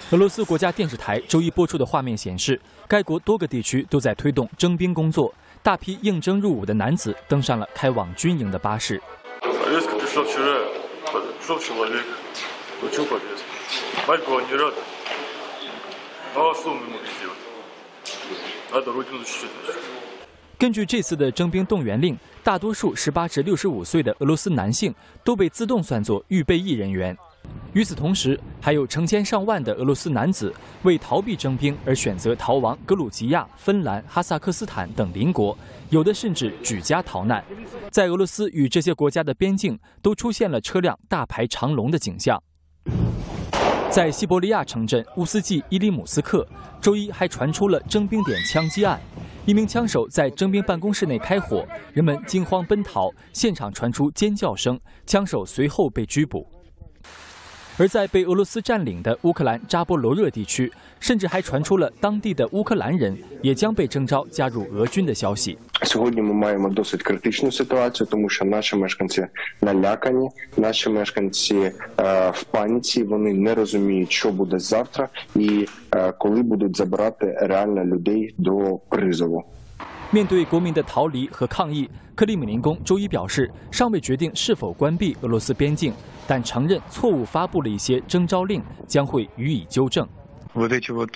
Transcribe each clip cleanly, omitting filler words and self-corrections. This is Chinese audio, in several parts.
俄罗斯国家电视台周一播出的画面显示，该国多个地区都在推动征兵工作，大批应征入伍的男子登上了开往军营的巴士。根据这次的征兵动员令，大多数18至65岁的俄罗斯男性都被自动算作预备役人员。与此同时，还有成千上万的俄罗斯男子为逃避征兵而选择逃亡格鲁吉亚、芬兰、哈萨克斯坦等邻国，有的甚至举家逃难。在俄罗斯与这些国家的边境，都出现了车辆大排长龙的景象。在西伯利亚城镇乌斯季伊里姆斯克，周一还传出了征兵点枪击案。一名枪手在征兵办公室内开火，人们惊慌奔逃，现场传出尖叫声，枪手随后被拘捕。而在被俄罗斯占领的乌克兰扎波罗热地区，甚至还传出了当地的乌克兰人也将被征召加入俄军的消息。 Сьогодні ми маємо досить критичну ситуацію, тому що наші мешканці налякані, наші мешканці в паніці, вони не розуміють, що буде завтра і коли будуть забирати реально людей до призову. 面对国民的逃离和抗议，克里姆林宫周一表示，尚未决定是否关闭俄罗斯边境，但承认错误发布了一些征召令，将会予以纠正。 Вот эти вот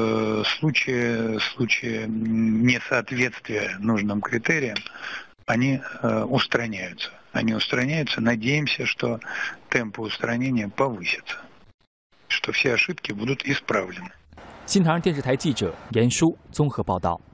случаи несоответствия нужным критериям, они устраняются. Они устраняются. Надеемся, что темпы устранения повысятся, что все ошибки будут исправлены. 新唐人电视台记者严舒综合报道。